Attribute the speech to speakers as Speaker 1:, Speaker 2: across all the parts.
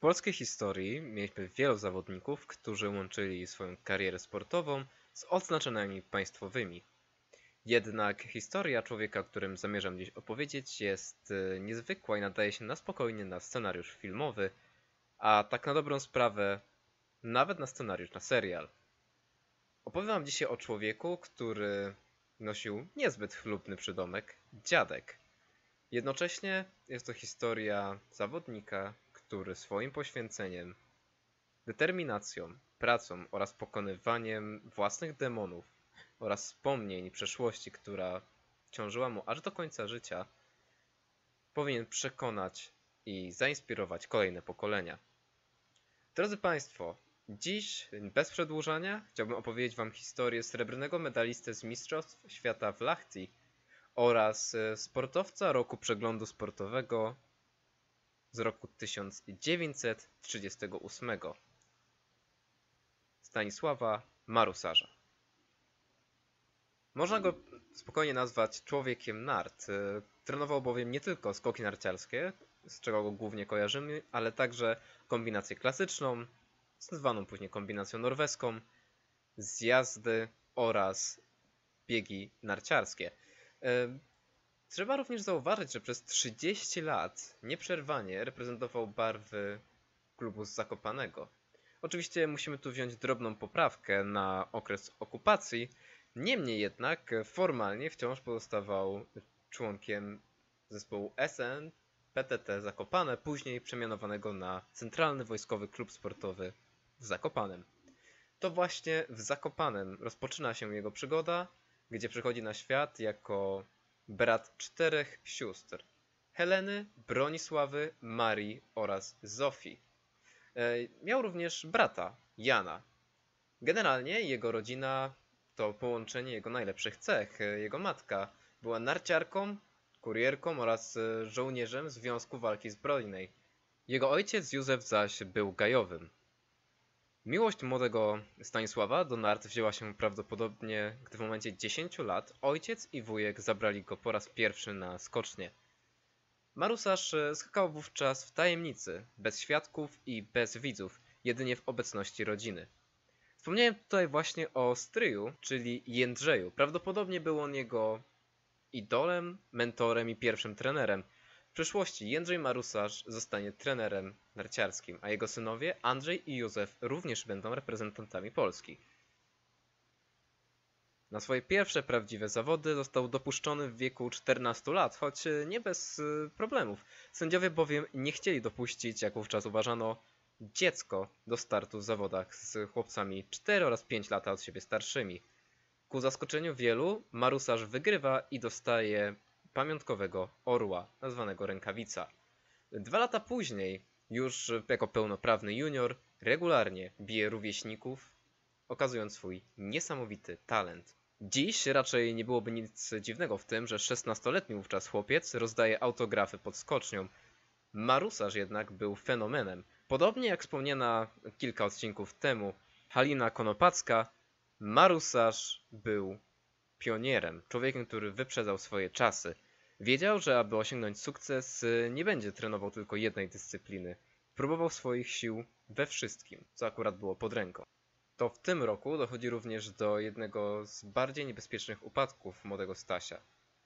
Speaker 1: polskiej historii mieliśmy wielu zawodników, którzy łączyli swoją karierę sportową z odznaczeniami państwowymi. Jednak historia człowieka, o którym zamierzam dziś opowiedzieć, jest niezwykła i nadaje się na spokojnie na scenariusz filmowy, a tak na dobrą sprawę nawet na scenariusz na serial. Opowiem wam dzisiaj o człowieku, który nosił niezbyt chlubny przydomek dziadek. Jednocześnie jest to historia zawodnika, który swoim poświęceniem, determinacją, pracą oraz pokonywaniem własnych demonów oraz wspomnień przeszłości, która ciążyła mu aż do końca życia, powinien przekonać i zainspirować kolejne pokolenia. Drodzy Państwo, dziś bez przedłużania chciałbym opowiedzieć Wam historię srebrnego medalisty z Mistrzostw Świata w Lahti oraz sportowca roku przeglądu sportowego z roku 1938, Stanisława Marusarza. Można go spokojnie nazwać człowiekiem nart. Trenował bowiem nie tylko skoki narciarskie, z czego go głównie kojarzymy, ale także kombinację klasyczną, zwaną później kombinacją norweską, zjazdy oraz biegi narciarskie. Trzeba również zauważyć, że przez 30 lat nieprzerwanie reprezentował barwy klubu z Zakopanego. Oczywiście musimy tu wziąć drobną poprawkę na okres okupacji, niemniej jednak formalnie wciąż pozostawał członkiem zespołu SN PTT Zakopane, później przemianowanego na Centralny Wojskowy Klub Sportowy w Zakopanem. To właśnie w Zakopanem rozpoczyna się jego przygoda, gdzie przychodzi na świat jako brat 4 sióstr: Heleny, Bronisławy, Marii oraz Zofii. Miał również brata, Jana. Generalnie jego rodzina to połączenie jego najlepszych cech. Jego matka była narciarką, kurierką oraz żołnierzem Związku Walki Zbrojnej. Jego ojciec Józef zaś był gajowym. Miłość młodego Stanisława do nart wzięła się prawdopodobnie, gdy w momencie 10 lat ojciec i wujek zabrali go po raz pierwszy na skocznie. Marusarz skakał wówczas w tajemnicy, bez świadków i bez widzów, jedynie w obecności rodziny. Wspomniałem tutaj właśnie o stryju, czyli Jędrzeju. Prawdopodobnie był on jego idolem, mentorem i pierwszym trenerem. W przyszłości Jędrzej Marusarz zostanie trenerem narciarskim, a jego synowie Andrzej i Józef również będą reprezentantami Polski. Na swoje pierwsze prawdziwe zawody został dopuszczony w wieku 14 lat, choć nie bez problemów. Sędziowie bowiem nie chcieli dopuścić, jak wówczas uważano, dziecko do startu w zawodach z chłopcami 4 oraz 5 lat od siebie starszymi. Ku zaskoczeniu wielu, Marusarz wygrywa i dostaje pamiątkowego orła, nazwanego Rękawica. 2 lata później, już jako pełnoprawny junior, regularnie bije rówieśników, okazując swój niesamowity talent. Dziś raczej nie byłoby nic dziwnego w tym, że 16-letni wówczas chłopiec rozdaje autografy pod skocznią. Marusarz jednak był fenomenem. Podobnie jak wspomniana kilka odcinków temu Halina Konopacka, Marusarz był pionierem, człowiekiem, który wyprzedzał swoje czasy. Wiedział, że aby osiągnąć sukces, nie będzie trenował tylko jednej dyscypliny. Próbował swoich sił we wszystkim, co akurat było pod ręką. To w tym roku dochodzi również do jednego z bardziej niebezpiecznych upadków młodego Stasia.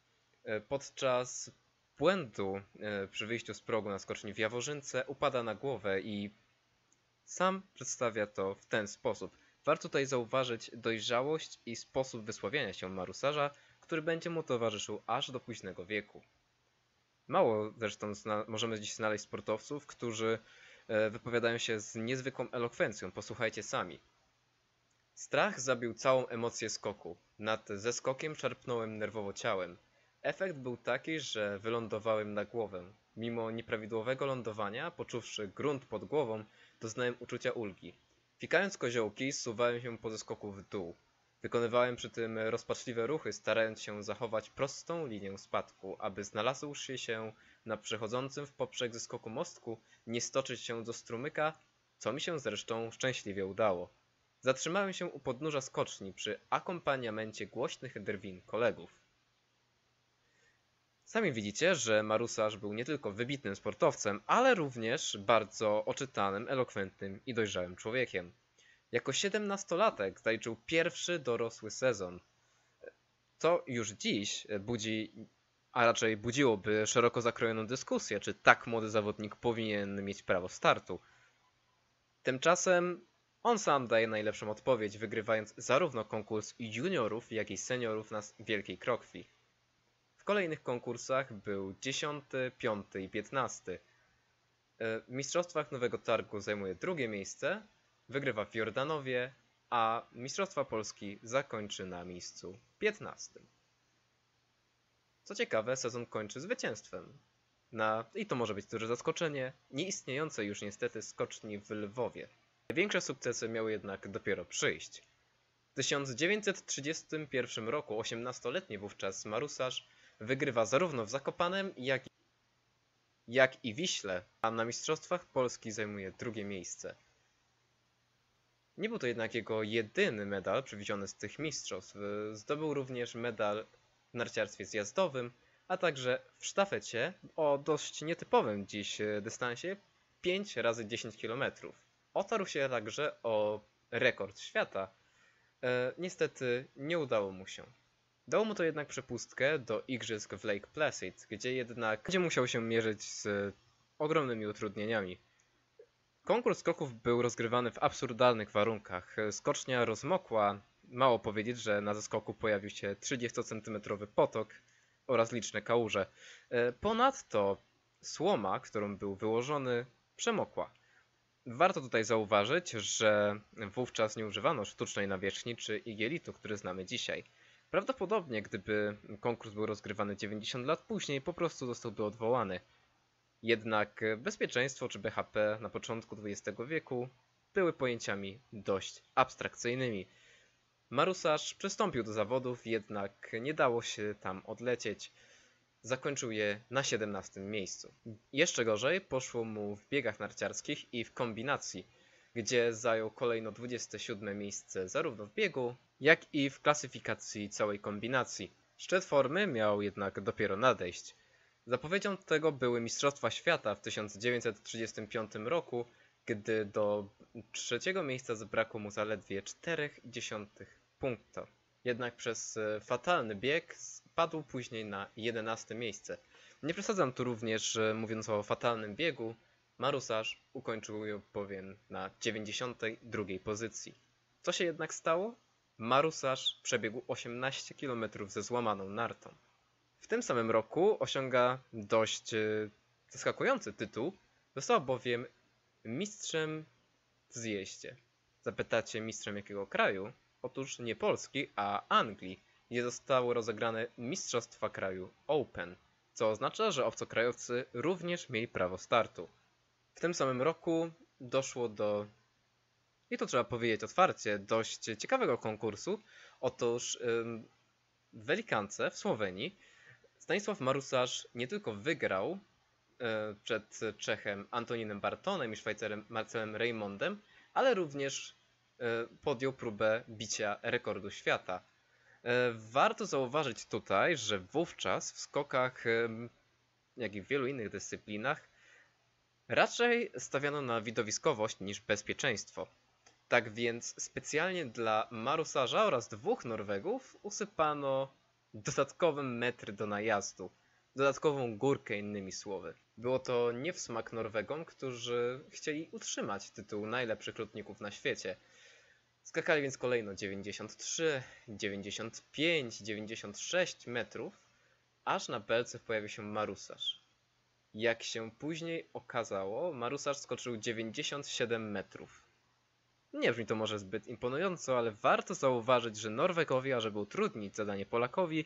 Speaker 1: Podczas błędu przy wyjściu z progu na skoczni w Jaworzynce upada na głowę i sam przedstawia to w ten sposób. Warto tutaj zauważyć dojrzałość i sposób wysławiania się Marusarza, który będzie mu towarzyszył aż do późnego wieku. Mało zresztą możemy dziś znaleźć sportowców, którzy wypowiadają się z niezwykłą elokwencją. Posłuchajcie sami. Strach zabił całą emocję skoku. Nad zeskokiem szarpnąłem nerwowo ciałem. Efekt był taki, że wylądowałem na głowę. Mimo nieprawidłowego lądowania, poczuwszy grunt pod głową, doznałem uczucia ulgi. Fikając koziołki, zsuwałem się po zeskoku w dół. Wykonywałem przy tym rozpaczliwe ruchy, starając się zachować prostą linię spadku, aby znalazłszy się na przechodzącym w poprzek zeskoku mostku, nie stoczyć się do strumyka, co mi się zresztą szczęśliwie udało. Zatrzymałem się u podnóża skoczni przy akompaniamencie głośnych drwin kolegów. Sami widzicie, że Marusarz był nie tylko wybitnym sportowcem, ale również bardzo oczytanym, elokwentnym i dojrzałym człowiekiem. Jako 17-latek zaliczył pierwszy dorosły sezon. To już dziś budzi, a raczej budziłoby szeroko zakrojoną dyskusję, czy tak młody zawodnik powinien mieć prawo startu. Tymczasem on sam daje najlepszą odpowiedź, wygrywając zarówno konkurs juniorów, jak i seniorów na Wielkiej Krokwi. W kolejnych konkursach był 10., 5. i 15. W mistrzostwach Nowego Targu zajmuje drugie miejsce, wygrywa w Jordanowie, a Mistrzostwa Polski zakończy na miejscu 15. Co ciekawe, sezon kończy zwycięstwem. I to może być duże zaskoczenie, nieistniejącej już niestety skoczni w Lwowie. Największe sukcesy miały jednak dopiero przyjść. W 1931 roku 18-letni wówczas Marusarz wygrywa zarówno w Zakopanem, jak i Wiśle, a na Mistrzostwach Polski zajmuje drugie miejsce. Nie był to jednak jego jedyny medal przywieziony z tych mistrzostw. Zdobył również medal w narciarstwie zjazdowym, a także w sztafecie o dość nietypowym dziś dystansie 5 razy 10 km. Otarł się także o rekord świata. Niestety nie udało mu się. Dało mu to jednak przepustkę do igrzysk w Lake Placid, gdzie jednak będzie musiał się mierzyć z ogromnymi utrudnieniami. Konkurs skoków był rozgrywany w absurdalnych warunkach. Skocznia rozmokła, mało powiedzieć, że na zeskoku pojawił się 30-centymetrowy potok oraz liczne kałuże. Ponadto słoma, którą był wyłożony, przemokła. Warto tutaj zauważyć, że wówczas nie używano sztucznej nawierzchni czy igielitu, który znamy dzisiaj. Prawdopodobnie, gdyby konkurs był rozgrywany 90 lat później, po prostu zostałby odwołany. Jednak bezpieczeństwo czy BHP na początku XX wieku były pojęciami dość abstrakcyjnymi. Marusarz przystąpił do zawodów, jednak nie dało się tam odlecieć. Zakończył je na 17. miejscu. Jeszcze gorzej poszło mu w biegach narciarskich i w kombinacji, gdzie zajął kolejno 27. miejsce zarówno w biegu, jak i w klasyfikacji całej kombinacji. Szczyt formy miał jednak dopiero nadejść. Zapowiedzią tego były Mistrzostwa Świata w 1935 roku, gdy do trzeciego miejsca zabrakło mu zaledwie 0,4 punkta. Jednak przez fatalny bieg spadł później na 11. miejsce. Nie przesadzam tu również mówiąc o fatalnym biegu, Marusarz ukończył ją bowiem na 92. pozycji. Co się jednak stało? Marusarz przebiegł 18 km ze złamaną nartą. W tym samym roku osiąga dość zaskakujący tytuł, został bowiem mistrzem w zjeździe. Zapytacie, mistrzem jakiego kraju? Otóż nie Polski, a Anglii, gdzie zostały rozegrane Mistrzostwa Kraju Open, co oznacza, że obcokrajowcy również mieli prawo startu. W tym samym roku doszło do, i to trzeba powiedzieć otwarcie, dość ciekawego konkursu. Otóż w Velikance w Słowenii Stanisław Marusarz nie tylko wygrał przed Czechem Antoninem Bartonem i Szwajcarem Marcelem Raymondem, ale również podjął próbę bicia rekordu świata. Warto zauważyć tutaj, że wówczas w skokach, jak i w wielu innych dyscyplinach, raczej stawiano na widowiskowość niż bezpieczeństwo. Tak więc specjalnie dla Marusarza oraz dwóch Norwegów usypano dodatkowe metry do najazdu, dodatkową górkę innymi słowy. Było to nie w smak Norwegom, którzy chcieli utrzymać tytuł najlepszych lotników na świecie. Skakali więc kolejno 93, 95, 96 metrów, aż na belce pojawił się Marusarz. Jak się później okazało, Marusarz skoczył 97 metrów. Nie brzmi to może zbyt imponująco, ale warto zauważyć, że Norwegowie, ażeby utrudnić zadanie Polakowi,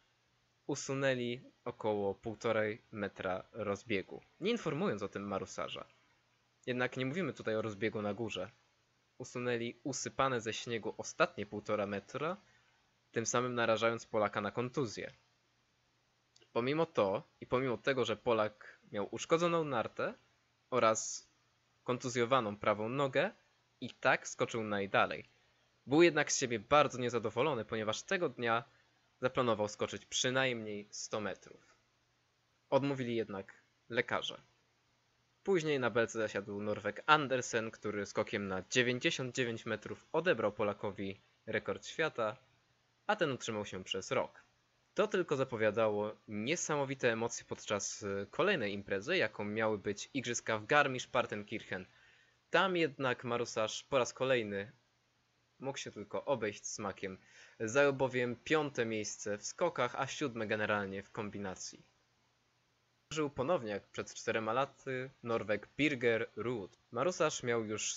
Speaker 1: usunęli około 1,5 metra rozbiegu, nie informując o tym Marusarza. Jednak nie mówimy tutaj o rozbiegu na górze. Usunęli usypane ze śniegu ostatnie 1,5 metra, tym samym narażając Polaka na kontuzję. Pomimo to i pomimo tego, że Polak miał uszkodzoną nartę oraz kontuzjowaną prawą nogę, i tak skoczył najdalej. Był jednak z siebie bardzo niezadowolony, ponieważ tego dnia zaplanował skoczyć przynajmniej 100 metrów. Odmówili jednak lekarze. Później na belce zasiadł Norweg Andersen, który skokiem na 99 metrów odebrał Polakowi rekord świata, a ten utrzymał się przez rok. To tylko zapowiadało niesamowite emocje podczas kolejnej imprezy, jaką miały być igrzyska w Garmisch-Partenkirchen. Tam jednak Marusarz po raz kolejny mógł się tylko obejść smakiem. Zajął bowiem 5. miejsce w skokach, a 7. generalnie w kombinacji. Żył ponownie jak przed 4 laty Norweg Birger Ruud. Marusarz miał już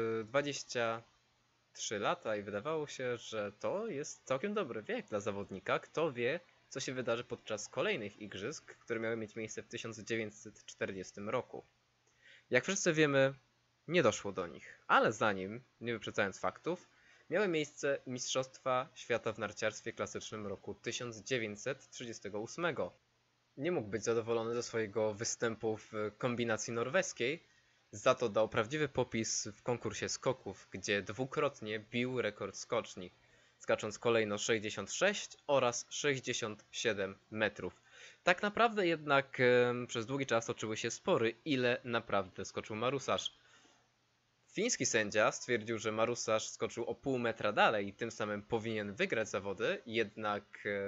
Speaker 1: 23 lata i wydawało się, że to jest całkiem dobry wiek dla zawodnika. Kto wie, co się wydarzy podczas kolejnych igrzysk, które miały mieć miejsce w 1940 roku. Jak wszyscy wiemy, nie doszło do nich, ale zanim, nie wyprzedzając faktów, miały miejsce Mistrzostwa Świata w narciarstwie klasycznym roku 1938. Nie mógł być zadowolony ze swojego występu w kombinacji norweskiej, za to dał prawdziwy popis w konkursie skoków, gdzie dwukrotnie bił rekord skoczni, skacząc kolejno 66 oraz 67 metrów. Tak naprawdę jednak przez długi czas toczyły się spory, ile naprawdę skoczył Marusarz. Fiński sędzia stwierdził, że Marusarz skoczył o pół metra dalej i tym samym powinien wygrać zawody, jednak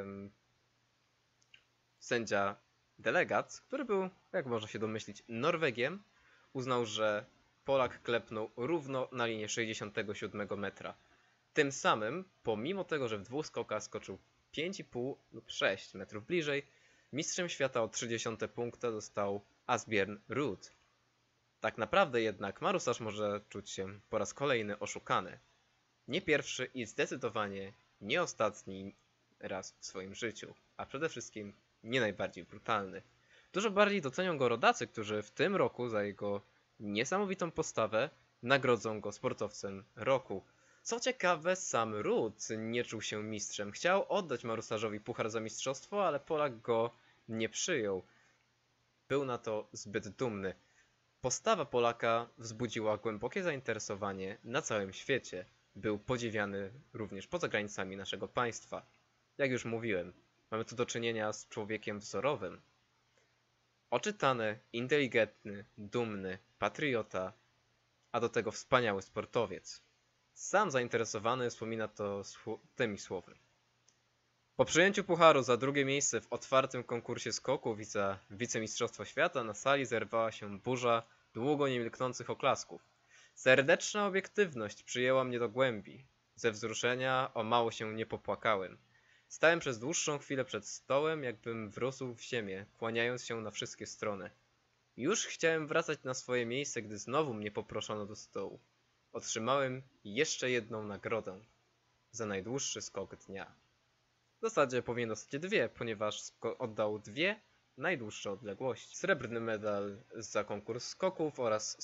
Speaker 1: sędzia delegat, który był, jak można się domyślić, Norwegiem, uznał, że Polak klepnął równo na linię 67 metra. Tym samym, pomimo tego, że w dwóch skokach skoczył 5,5 lub 6 metrów bliżej, mistrzem świata o 30 punkta został Asbjørn Ruud. Tak naprawdę jednak Marusarz może czuć się po raz kolejny oszukany. Nie pierwszy i zdecydowanie nie ostatni raz w swoim życiu, a przede wszystkim nie najbardziej brutalny. Dużo bardziej docenią go rodacy, którzy w tym roku za jego niesamowitą postawę nagrodzą go sportowcem roku. Co ciekawe, sam Ruud nie czuł się mistrzem. Chciał oddać Marusarzowi puchar za mistrzostwo, ale Polak go nie przyjął. Był na to zbyt dumny. Postawa Polaka wzbudziła głębokie zainteresowanie na całym świecie. Był podziwiany również poza granicami naszego państwa. Jak już mówiłem, mamy tu do czynienia z człowiekiem wzorowym. Oczytany, inteligentny, dumny, patriota, a do tego wspaniały sportowiec. Sam zainteresowany wspomina to tymi słowy. Po przyjęciu pucharu za drugie miejsce w otwartym konkursie skoków i za wicemistrzostwo świata na sali zerwała się burza długo niemilknących oklasków. Serdeczna obiektywność przyjęła mnie do głębi. Ze wzruszenia o mało się nie popłakałem. Stałem przez dłuższą chwilę przed stołem, jakbym wrósł w ziemię, kłaniając się na wszystkie strony. Już chciałem wracać na swoje miejsce, gdy znowu mnie poproszono do stołu. Otrzymałem jeszcze jedną nagrodę za najdłuższy skok dnia. W zasadzie powinien dostać dwie, ponieważ oddał dwie najdłuższe odległości. Srebrny medal za konkurs skoków oraz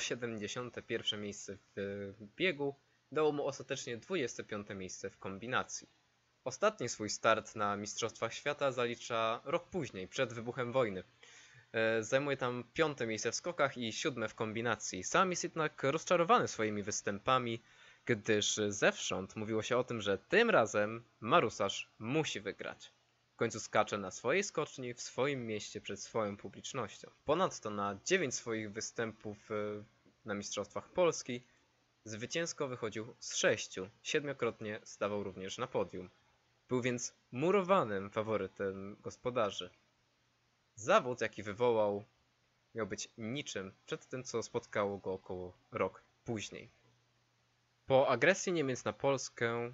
Speaker 1: 171 miejsce w biegu dało mu ostatecznie 25 miejsce w kombinacji. Ostatni swój start na Mistrzostwach Świata zalicza rok później, przed wybuchem wojny. Zajmuje tam 5. miejsce w skokach i 7. w kombinacji. Sam jest jednak rozczarowany swoimi występami, gdyż zewsząd mówiło się o tym, że tym razem Marusarz musi wygrać. W końcu skacze na swojej skoczni, w swoim mieście, przed swoją publicznością. Ponadto na 9 swoich występów na Mistrzostwach Polski zwycięsko wychodził z 6, 7-krotnie stawał również na podium. Był więc murowanym faworytem gospodarzy. Zawód, jaki wywołał, miał być niczym przed tym, co spotkało go około rok później. Po agresji Niemiec na Polskę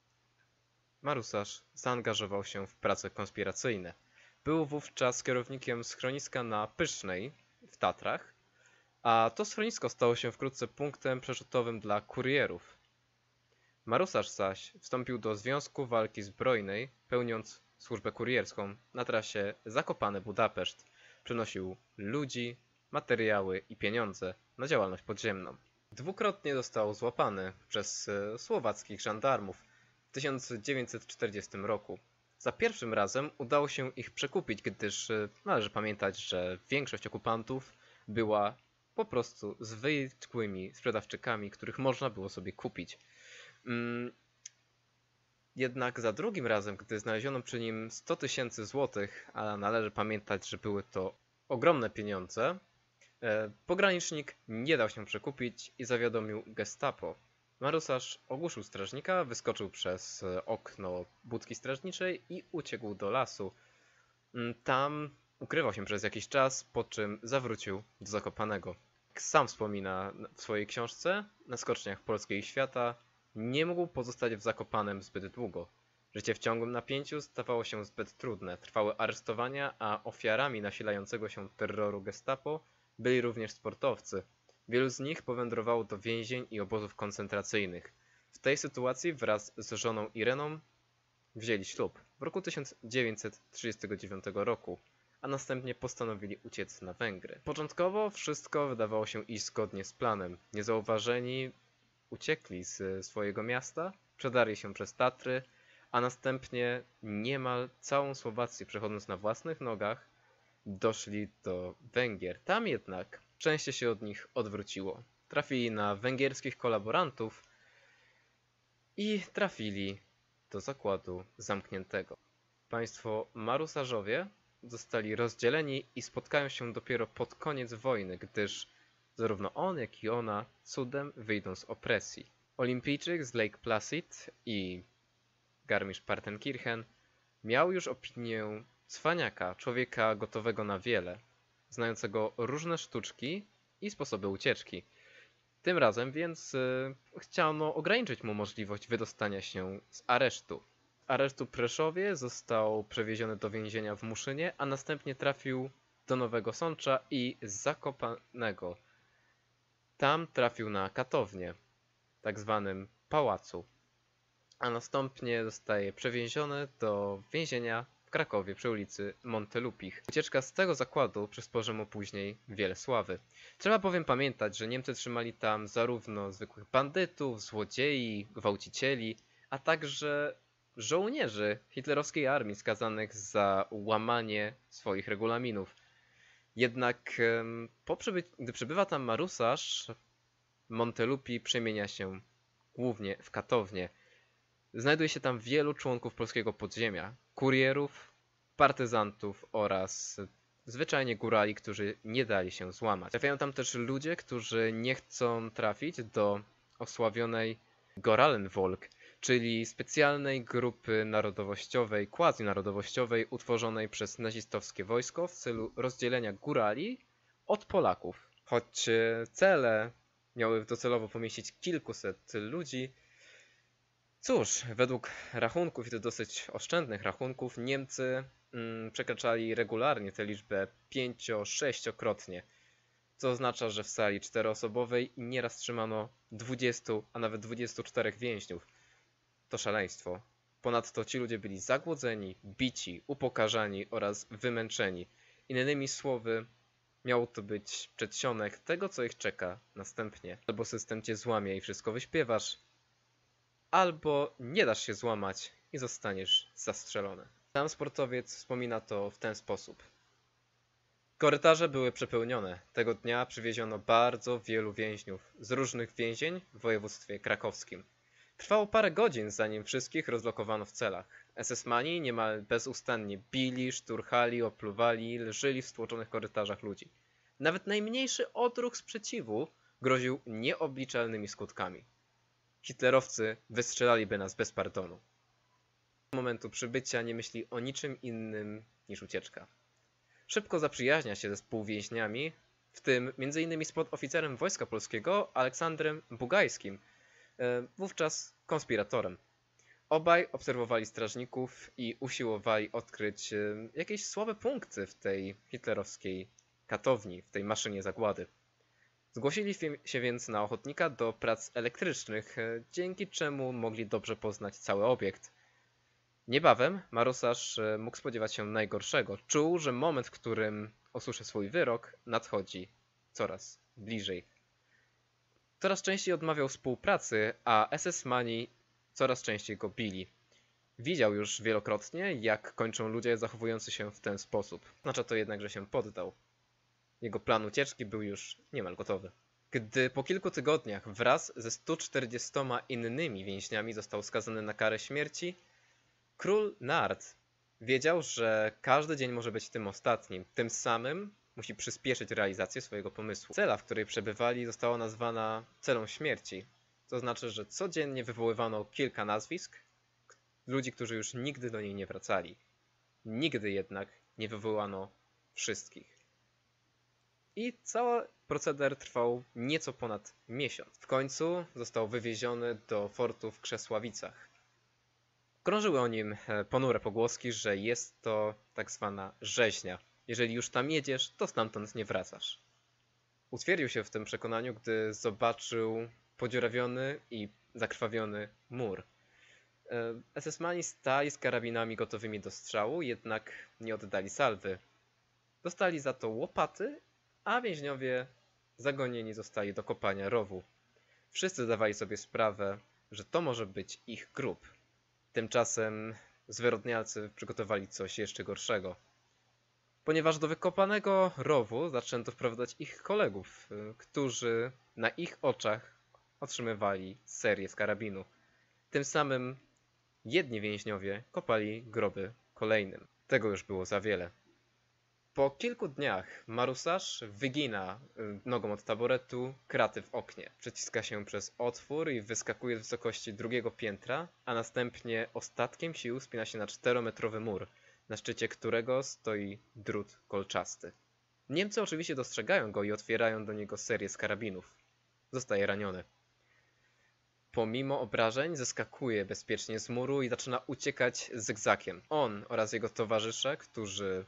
Speaker 1: Marusarz zaangażował się w prace konspiracyjne. Był wówczas kierownikiem schroniska na Pysznej w Tatrach, a to schronisko stało się wkrótce punktem przerzutowym dla kurierów. Marusarz zaś wstąpił do Związku Walki Zbrojnej, pełniąc służbę kurierską na trasie Zakopane-Budapeszt. Przenosił ludzi, materiały i pieniądze na działalność podziemną. Dwukrotnie został złapany przez słowackich żandarmów w 1940 roku. Za pierwszym razem udało się ich przekupić, gdyż należy pamiętać, że większość okupantów była po prostu zwykłymi sprzedawczykami, których można było sobie kupić. Jednak za drugim razem, gdy znaleziono przy nim 100 000 złotych, a należy pamiętać, że były to ogromne pieniądze, pogranicznik nie dał się przekupić i zawiadomił Gestapo. Marusarz ogłuszył strażnika, wyskoczył przez okno budki strażniczej i uciekł do lasu. Tam ukrywał się przez jakiś czas, po czym zawrócił do Zakopanego. Jak sam wspomina w swojej książce Na skoczniach Polski i świata, nie mógł pozostać w Zakopanem zbyt długo. Życie w ciągłym napięciu stawało się zbyt trudne. Trwały aresztowania, a ofiarami nasilającego się terroru Gestapo byli również sportowcy. Wielu z nich powędrowało do więzień i obozów koncentracyjnych. W tej sytuacji wraz z żoną Ireną wzięli ślub w roku 1939 roku, a następnie postanowili uciec na Węgry. Początkowo wszystko wydawało się iść zgodnie z planem. Niezauważeni uciekli z swojego miasta, przedarli się przez Tatry, a następnie niemal całą Słowację przechodząc na własnych nogach doszli do Węgier. Tam jednak szczęście się od nich odwróciło. Trafili na węgierskich kolaborantów i trafili do zakładu zamkniętego. Państwo Marusarzowie zostali rozdzieleni i spotkają się dopiero pod koniec wojny, gdyż zarówno on, jak i ona cudem wyjdą z opresji. Olimpijczyk z Lake Placid i Garmisch-Partenkirchen miał już opinię cwaniaka, człowieka gotowego na wiele, znającego różne sztuczki i sposoby ucieczki. Tym razem więc chciano ograniczyć mu możliwość wydostania się z aresztu. Z aresztu w Preszowie został przewieziony do więzienia w Muszynie, a następnie trafił do Nowego Sącza i Zakopanego. Tam trafił na katownię, tak zwanym pałacu, a następnie zostaje przewieziony do więzienia w Krakowie przy ulicy Montelupich. Ucieczka z tego zakładu przysporzy mu później wiele sławy. Trzeba bowiem pamiętać, że Niemcy trzymali tam zarówno zwykłych bandytów, złodziei, gwałcicieli, a także żołnierzy hitlerowskiej armii skazanych za łamanie swoich regulaminów. Jednak gdy przybywa tam Marusarz, Montelupi przemienia się głównie w katownię. Znajduje się tam wielu członków polskiego podziemia, kurierów, partyzantów oraz zwyczajnie górali, którzy nie dali się złamać. Trafiają tam też ludzie, którzy nie chcą trafić do osławionej Gorallenvolk, czyli specjalnej grupy narodowościowej, quasi-narodowościowej utworzonej przez nazistowskie wojsko w celu rozdzielenia górali od Polaków. Choć cele miały docelowo pomieścić kilkuset ludzi, cóż, według rachunków, i to dosyć oszczędnych rachunków, Niemcy przekraczali regularnie tę liczbę 5-6-krotnie, co oznacza, że w sali 4-osobowej nieraz trzymano 20, a nawet 24 więźniów. To szaleństwo. Ponadto ci ludzie byli zagłodzeni, bici, upokarzani oraz wymęczeni. Innymi słowy, miał to być przedsionek tego, co ich czeka następnie. Albo system cię złamie i wszystko wyśpiewasz, albo nie dasz się złamać i zostaniesz zastrzelony. Sam sportowiec wspomina to w ten sposób. Korytarze były przepełnione. Tego dnia przywieziono bardzo wielu więźniów z różnych więzień w województwie krakowskim. Trwało parę godzin, zanim wszystkich rozlokowano w celach. SS-mani niemal bezustannie bili, szturchali, opluwali, leżeli w stłoczonych korytarzach ludzi. Nawet najmniejszy odruch sprzeciwu groził nieobliczalnymi skutkami. Hitlerowcy wystrzelaliby nas bez pardonu. Od momentu przybycia nie myśli o niczym innym niż ucieczka. Szybko zaprzyjaźnia się ze współwięźniami, w tym m.in. z podoficerem Wojska Polskiego Aleksandrem Bugajskim, wówczas konspiratorem. Obaj obserwowali strażników i usiłowali odkryć jakieś słabe punkty w tej hitlerowskiej katowni, w tej maszynie zagłady. Zgłosili się więc na ochotnika do prac elektrycznych, dzięki czemu mogli dobrze poznać cały obiekt. Niebawem Marusarz mógł spodziewać się najgorszego. Czuł, że moment, w którym usłyszy swój wyrok, nadchodzi coraz bliżej. Coraz częściej odmawiał współpracy, a SS-mani coraz częściej go bili. Widział już wielokrotnie, jak kończą ludzie zachowujący się w ten sposób. Oznacza to jednak, że się poddał. Jego plan ucieczki był już niemal gotowy. Gdy po kilku tygodniach wraz ze 140 innymi więźniami został skazany na karę śmierci, król Nard wiedział, że każdy dzień może być tym ostatnim. Tym samym musi przyspieszyć realizację swojego pomysłu. Cela, w której przebywali, została nazwana celą śmierci. To znaczy, że codziennie wywoływano kilka nazwisk ludzi, którzy już nigdy do niej nie wracali. Nigdy jednak nie wywołano wszystkich. I cały proceder trwał nieco ponad miesiąc. W końcu został wywieziony do fortu w Krzesławicach. Krążyły o nim ponure pogłoski, że jest to tak zwana rzeźnia. Jeżeli już tam jedziesz, to stamtąd nie wracasz. Utwierdził się w tym przekonaniu, gdy zobaczył podziurawiony i zakrwawiony mur. SS-mani stali z karabinami gotowymi do strzału, jednak nie oddali salwy. Dostali za to łopaty, a więźniowie zagonieni zostali do kopania rowu. Wszyscy zdawali sobie sprawę, że to może być ich grób. Tymczasem zwyrodnialcy przygotowali coś jeszcze gorszego. Ponieważ do wykopanego rowu zaczęto wprowadzać ich kolegów, którzy na ich oczach otrzymywali serię z karabinu. Tym samym jedni więźniowie kopali groby kolejnym. Tego już było za wiele. Po kilku dniach Marusarz wygina nogą od taboretu kraty w oknie. Przeciska się przez otwór i wyskakuje z wysokości drugiego piętra, a następnie ostatkiem sił wspina się na 4-metrowy mur, na szczycie którego stoi drut kolczasty. Niemcy oczywiście dostrzegają go i otwierają do niego serię z karabinów. Zostaje raniony. Pomimo obrażeń zeskakuje bezpiecznie z muru i zaczyna uciekać zygzakiem. On oraz jego towarzysze, którzy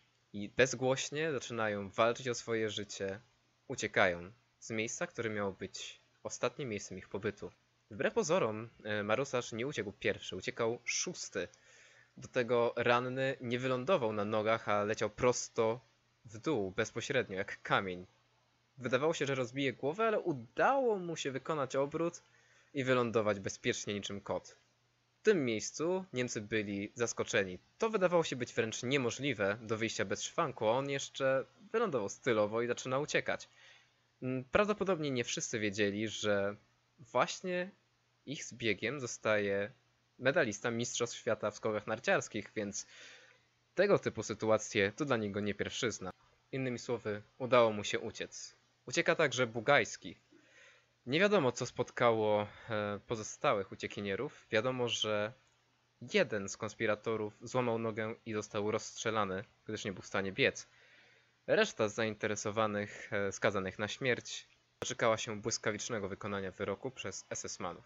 Speaker 1: bezgłośnie zaczynają walczyć o swoje życie, uciekają z miejsca, które miało być ostatnim miejscem ich pobytu. Wbrew pozorom Marusarz nie uciekł pierwszy, uciekał szósty. Do tego ranny nie wylądował na nogach, a leciał prosto w dół, bezpośrednio, jak kamień. Wydawało się, że rozbije głowę, ale udało mu się wykonać obrót i wylądować bezpiecznie niczym kot. W tym miejscu Niemcy byli zaskoczeni. To wydawało się być wręcz niemożliwe do wyjścia bez szwanku, a on jeszcze wylądował stylowo i zaczyna uciekać. Prawdopodobnie nie wszyscy wiedzieli, że właśnie ich zbiegiem zostaje medalista Mistrzostw Świata w skokach narciarskich, więc tego typu sytuacje to dla niego nie pierwszyzna. Innymi słowy, udało mu się uciec. Ucieka także Bugajski. Nie wiadomo, co spotkało pozostałych uciekinierów. Wiadomo, że jeden z konspiratorów złamał nogę i został rozstrzelany, gdyż nie był w stanie biec. Reszta z zainteresowanych, skazanych na śmierć, doczekała się błyskawicznego wykonania wyroku przez SS-manów.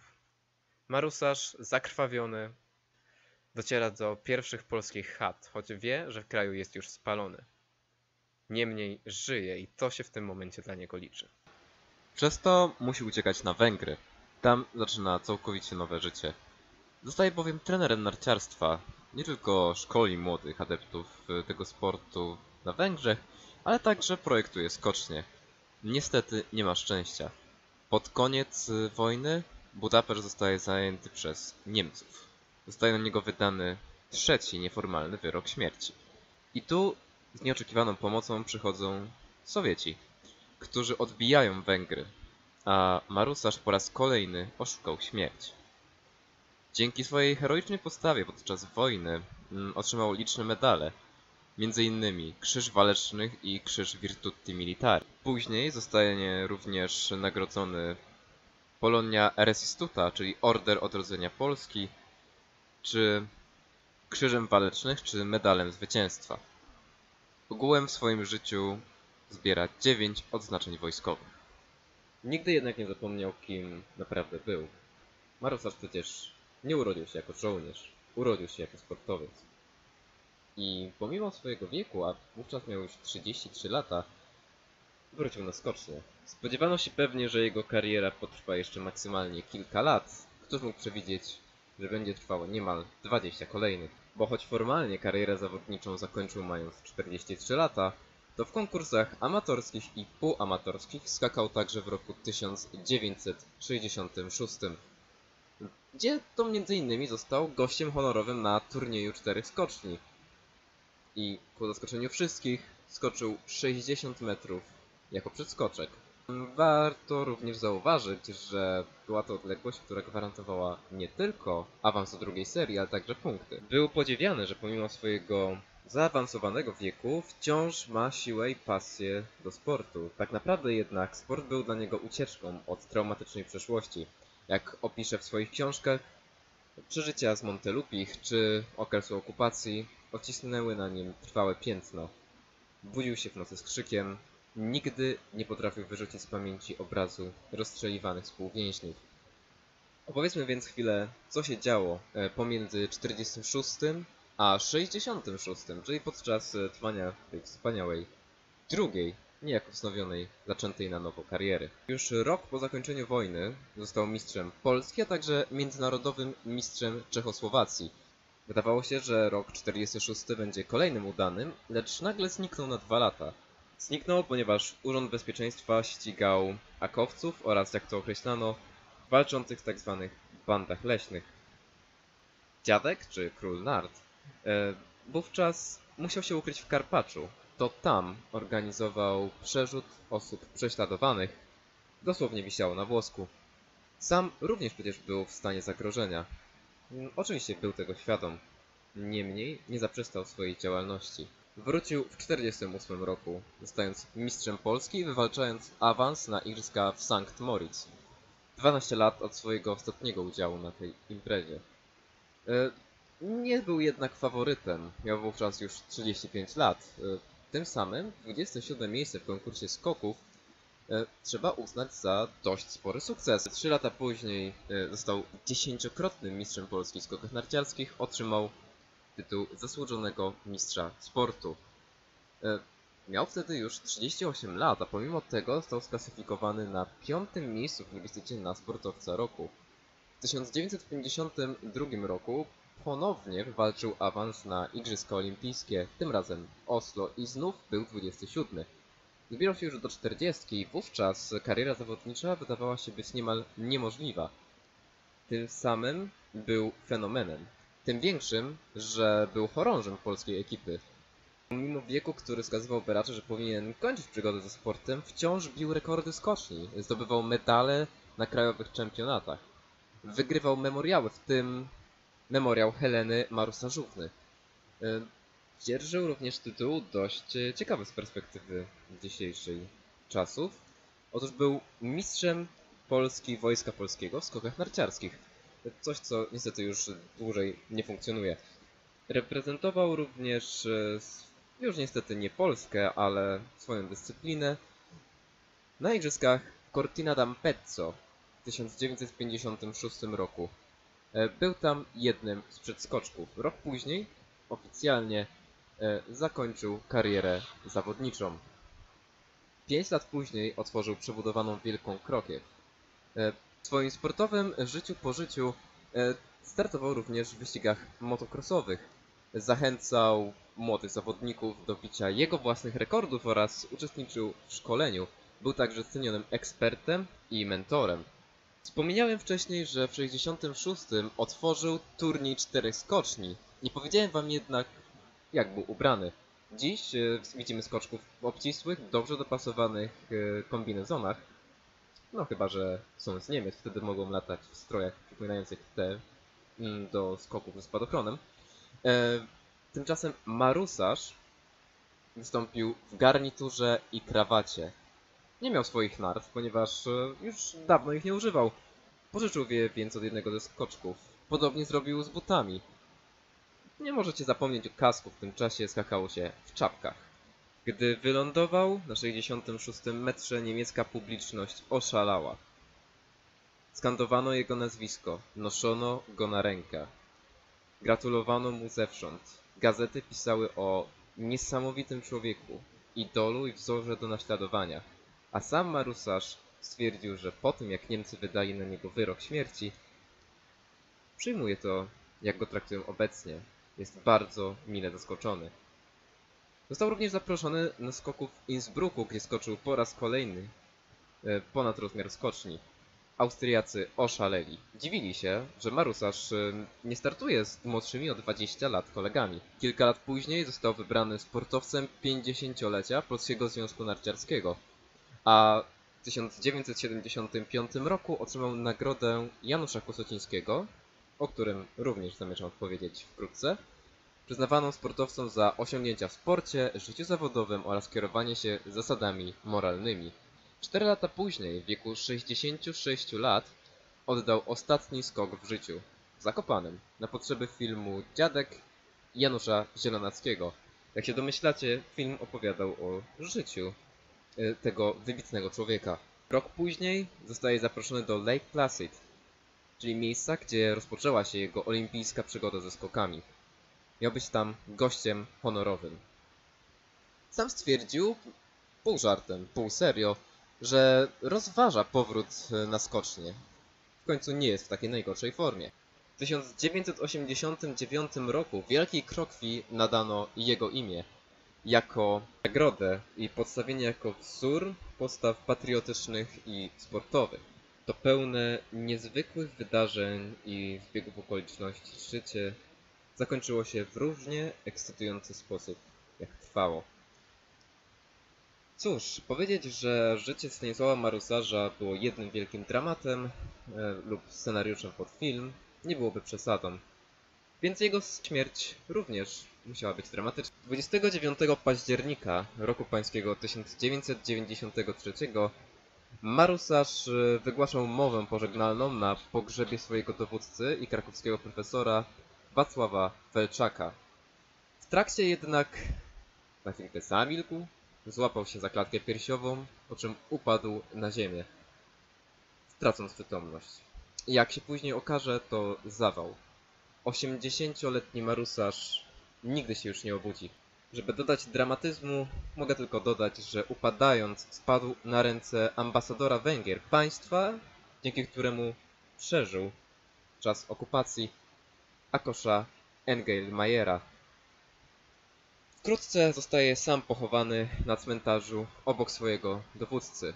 Speaker 1: Marusarz, zakrwawiony, dociera do pierwszych polskich chat, choć wie, że w kraju jest już spalony. Niemniej żyje i to się w tym momencie dla niego liczy.
Speaker 2: Przez to musi uciekać na Węgry. Tam zaczyna całkowicie nowe życie. Zostaje bowiem trenerem narciarstwa. Nie tylko szkoli młodych adeptów tego sportu na Węgrzech, ale także projektuje skocznie. Niestety nie ma szczęścia. Pod koniec wojny Budapeszt zostaje zajęty przez Niemców. Zostaje na niego wydany trzeci nieformalny wyrok śmierci. I tu z nieoczekiwaną pomocą przychodzą Sowieci, którzy odbijają Węgry, a Marusarz po raz kolejny oszukał śmierć. Dzięki swojej heroicznej postawie podczas wojny otrzymał liczne medale, m.in. Krzyż Walecznych i Krzyż Virtuti Militari. Później zostanie również nagrodzony Polonia Resistuta, czyli Order Odrodzenia Polski, czy Krzyżem Walecznych, czy Medalem Zwycięstwa. Ogółem w swoim życiu zbiera 9 odznaczeń wojskowych.
Speaker 1: Nigdy jednak nie zapomniał, kim naprawdę był. Marusarz przecież nie urodził się jako żołnierz, urodził się jako sportowiec. I pomimo swojego wieku, a wówczas miał już 33 lata, wrócił na skocznie. Spodziewano się pewnie, że jego kariera potrwa jeszcze maksymalnie kilka lat. Któż mógł przewidzieć, że będzie trwało niemal 20 kolejnych? Bo choć formalnie karierę zawodniczą zakończył mając 43 lata, to w konkursach amatorskich i półamatorskich skakał także w roku 1966, gdzie to m.in. został gościem honorowym na turnieju 4 skoczni. I ku zaskoczeniu wszystkich skoczył 60 metrów jako przedskoczek.
Speaker 2: Warto również zauważyć, że była to odległość, która gwarantowała nie tylko awans do drugiej serii, ale także punkty. Był podziwiany, że pomimo swojego zaawansowanego wieku wciąż ma siłę i pasję do sportu. Tak naprawdę jednak sport był dla niego ucieczką od traumatycznej przeszłości. Jak opisze w swoich książkach, przeżycia z Montelupich czy okresu okupacji odcisnęły na nim trwałe piętno. Budził się w nocy z krzykiem, nigdy nie potrafił wyrzucić z pamięci obrazu rozstrzeliwanych współwięźniów. Opowiedzmy więc chwilę, co się działo pomiędzy 46 a 66, czyli podczas trwania tej wspaniałej, drugiej, niejako wznowionej, zaczętej na nowo kariery. Już rok po zakończeniu wojny został mistrzem Polski, a także międzynarodowym mistrzem Czechosłowacji. Wydawało się, że rok 46 będzie kolejnym udanym, lecz nagle zniknął na 2 lata. Zniknął, ponieważ Urząd Bezpieczeństwa ścigał akowców oraz, jak to określano, walczących w tzw. bandach leśnych. Dziadek, czy król Nart, wówczas musiał się ukryć w Karpaczu. To tam organizował przerzut osób prześladowanych. Dosłownie wisiało na włosku. Sam również przecież był w stanie zagrożenia. Oczywiście był tego świadom. Niemniej nie zaprzestał swojej działalności. Wrócił w 1948 roku, zostając mistrzem Polski i wywalczając awans na igrzyska w Sankt Moritz. 12 lat od swojego ostatniego udziału na tej imprezie. Nie był jednak faworytem, miał wówczas już 35 lat. Tym samym 27 miejsce w konkursie skoków trzeba uznać za dość spory sukces. 3 lata później został 10-krotnym mistrzem Polski w skokach narciarskich, otrzymał tytuł zasłużonego mistrza sportu. Miał wtedy już 38 lat, a pomimo tego został sklasyfikowany na 5. miejscu w plebiscycie na sportowca roku. W 1952 roku ponownie wywalczył awans na Igrzyska Olimpijskie, tym razem Oslo, i znów był 27. Zbierał się już do 40 i wówczas kariera zawodnicza wydawała się być niemal niemożliwa. Tym samym był fenomenem. Tym większym, że był chorążym polskiej ekipy. Mimo wieku, który wskazywałby raczej, że powinien kończyć przygodę ze sportem, wciąż bił rekordy skoczni. Zdobywał medale na krajowych czempionatach. Wygrywał memoriały, w tym memoriał Heleny Marusarzówny. Dzierżył również tytuł dość ciekawy z perspektywy dzisiejszych czasów. Otóż był mistrzem Polski Wojska Polskiego w skokach narciarskich. Coś, co niestety już dłużej nie funkcjonuje. Reprezentował również już niestety nie Polskę, ale swoją dyscyplinę na igrzyskach Cortina d'Ampezzo w 1956 roku. Był tam jednym z przedskoczków. Rok później oficjalnie zakończył karierę zawodniczą. 5 lat później otworzył przebudowaną Wielką Krokiew. W swoim sportowym życiu po życiu startował również w wyścigach motocrossowych. Zachęcał młodych zawodników do bicia jego własnych rekordów oraz uczestniczył w szkoleniu. Był także cenionym ekspertem i mentorem. Wspomniałem wcześniej, że w 66 otworzył turniej 4 skoczni. Nie powiedziałem wam jednak, jak był ubrany. Dziś widzimy skoczków w obcisłych, dobrze dopasowanych kombinezonach. No chyba, że są z Niemiec, wtedy mogą latać w strojach przypominających te do skoków ze spadochronem. Tymczasem Marusarz wystąpił w garniturze i krawacie. Nie miał swoich narw, ponieważ już dawno ich nie używał. Pożyczył je więc od jednego ze skoczków. Podobnie zrobił z butami. Nie możecie zapomnieć o kasku, w tym czasie skakało się w czapkach. Gdy wylądował na 66 metrze, niemiecka publiczność oszalała. Skandowano jego nazwisko, noszono go na rękach. Gratulowano mu zewsząd. Gazety pisały o niesamowitym człowieku, idolu i wzorze do naśladowania. A sam Marusarz stwierdził, że po tym jak Niemcy wydali na niego wyrok śmierci, przyjmuje to, jak go traktują obecnie. Jest bardzo mile zaskoczony. Został również zaproszony na skoków w Innsbrucku, gdzie skoczył po raz kolejny ponad rozmiar skoczni. Austriacy oszaleli. Dziwili się, że Marusarz nie startuje z młodszymi o 20 lat kolegami. Kilka lat później został wybrany sportowcem 50-lecia Polskiego Związku Narciarskiego. A 1975 roku otrzymał nagrodę Janusza Kusocińskiego, o którym również zamierzam opowiedzieć wkrótce, przyznawaną sportowcom za osiągnięcia w sporcie, życiu zawodowym oraz kierowanie się zasadami moralnymi. 4 lata później, w wieku 66 lat, oddał ostatni skok w życiu, w Zakopanem, na potrzeby filmu Dziadek Janusza Zielonackiego. Jak się domyślacie, film opowiadał o życiu tego wybitnego człowieka. Rok później zostaje zaproszony do Lake Placid, czyli miejsca, gdzie rozpoczęła się jego olimpijska przygoda ze skokami. Miał być tam gościem honorowym. Sam stwierdził, pół żartem, pół serio, że rozważa powrót na skocznie. W końcu nie jest w takiej najgorszej formie. W 1989 roku Wielkiej Krokwi nadano jego imię jako nagrodę i podstawienie jako wzór postaw patriotycznych i sportowych. To pełne niezwykłych wydarzeń i zbiegów okoliczności życie zakończyło się w równie ekscytujący sposób, jak trwało. Cóż, powiedzieć, że życie Stanisława Marusarza było jednym wielkim dramatem lub scenariuszem pod film, nie byłoby przesadą. Więc jego śmierć również musiała być dramatyczna. 29 października roku pańskiego 1993 Marusarz wygłaszał mowę pożegnalną na pogrzebie swojego dowódcy i krakowskiego profesora Wacława Felczaka. W trakcie jednak na chwilkę zamilkł, złapał się za klatkę piersiową, po czym upadł na ziemię, tracąc przytomność. Jak się później okaże, to zawał. 80-letni Marusarz nigdy się już nie obudzi. Żeby dodać dramatyzmu, mogę tylko dodać, że upadając spadł na ręce ambasadora Węgier, państwa, dzięki któremu przeżył czas okupacji Akosza Engelmajera. Wkrótce zostaje sam pochowany na cmentarzu obok swojego dowódcy.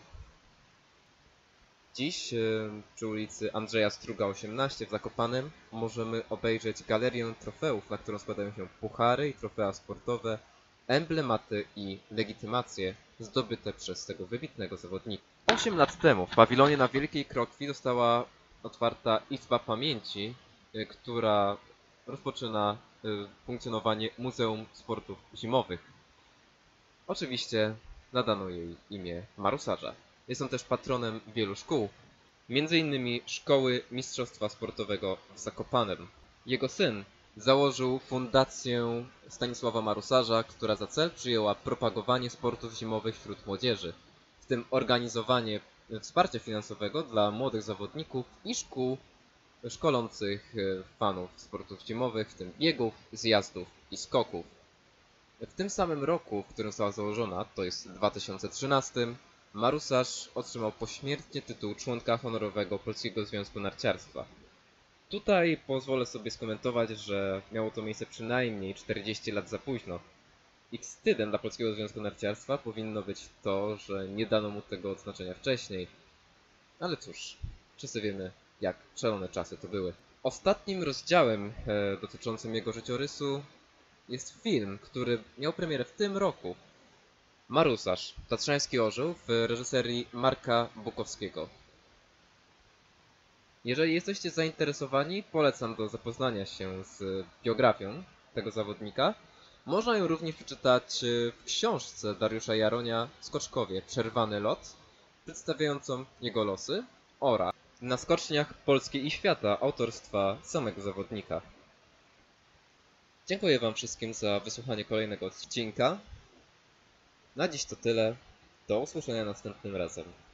Speaker 2: Dziś przy ulicy Andrzeja Struga 18 w Zakopanem możemy obejrzeć galerię trofeów, na którą składają się puchary i trofea sportowe, emblematy i legitymacje zdobyte przez tego wybitnego zawodnika. 8 lat temu w pawilonie na Wielkiej Krokwi została otwarta Izba Pamięci, która rozpoczyna funkcjonowanie Muzeum Sportów Zimowych. Oczywiście nadano jej imię Marusarza. Jest on też patronem wielu szkół, m.in. Szkoły Mistrzostwa Sportowego w Zakopanem. Jego syn założył fundację Stanisława Marusarza, która za cel przyjęła propagowanie sportów zimowych wśród młodzieży, w tym organizowanie wsparcia finansowego dla młodych zawodników i szkół szkolących fanów sportów zimowych, w tym biegów, zjazdów i skoków. W tym samym roku, w którym została założona, to jest 2013, Marusarz otrzymał pośmiertnie tytuł członka honorowego Polskiego Związku Narciarstwa. Tutaj pozwolę sobie skomentować, że miało to miejsce przynajmniej 40 lat za późno. I wstydem dla Polskiego Związku Narciarstwa powinno być to, że nie dano mu tego odznaczenia wcześniej. Ale cóż, wszyscy wiemy, jak szalone czasy to były. Ostatnim rozdziałem dotyczącym jego życiorysu jest film, który miał premierę w tym roku. Marusarz, Tatrzański Orzeł w reżyserii Marka Bukowskiego. Jeżeli jesteście zainteresowani, polecam do zapoznania się z biografią tego zawodnika. Można ją również przeczytać w książce Dariusza Jaronia Skoczkowie Przerwany lot, przedstawiającą jego losy oraz na skoczniach Polski i świata autorstwa samego zawodnika. Dziękuję wam wszystkim za wysłuchanie kolejnego odcinka. Na dziś to tyle. Do usłyszenia następnym razem.